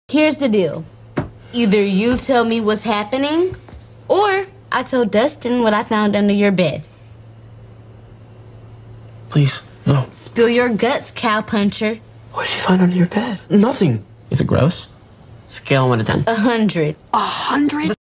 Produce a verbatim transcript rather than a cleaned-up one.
Here's the deal. Either you tell me what's happening, or I tell Dustin what I found under your bed. Please, no. Spill your guts, cowpuncher. What did you find under your bed? Nothing. Is it gross? Scale of one to ten. A hundred. A hundred?